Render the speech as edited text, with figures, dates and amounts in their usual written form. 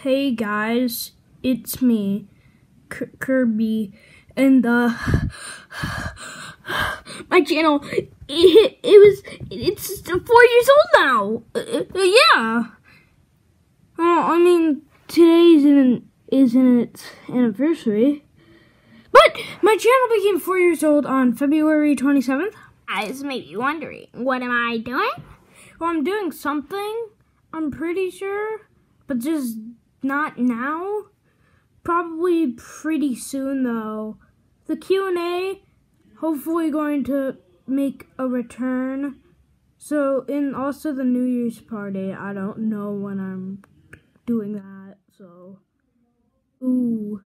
Hey guys, it's me, Kirby, and my channel, it's 4 years old now. Yeah. I mean, today isn't its anniversary, but my channel became 4 years old on February 27th. Guys may be wondering, what am I doing? Well, I'm doing something, I'm pretty sure, but just not now. Probably pretty soon though. The Q&A hopefully going to make a return. So, and also the New Year's party. I don't know when I'm doing that, so ooh.